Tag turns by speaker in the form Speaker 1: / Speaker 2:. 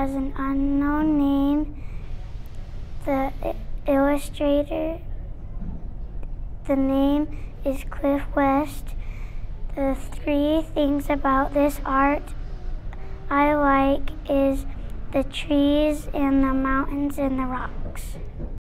Speaker 1: has an unknown name. The illustrator, the name is Cliff West. The 3 things about this art I like is the trees and the mountains and the rocks.